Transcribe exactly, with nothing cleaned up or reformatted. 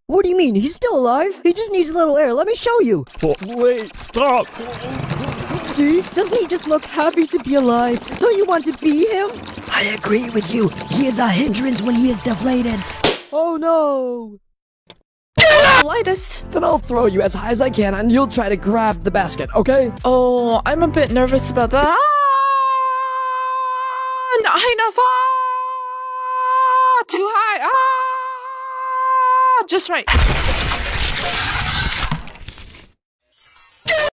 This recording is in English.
What do you mean? He's still alive? He just needs a little air. Let me show you. Oh, wait, stop. See? Doesn't he just look happy to be alive? Don't you want to be him? I agree with you. He is a hindrance when he is deflated. Oh no! Lightest. Then I'll throw you as high as I can and you'll try to grab the basket, okay? Oh, I'm a bit nervous about that. Ah! Not high enough. Ah! Too high. Ah! Just right.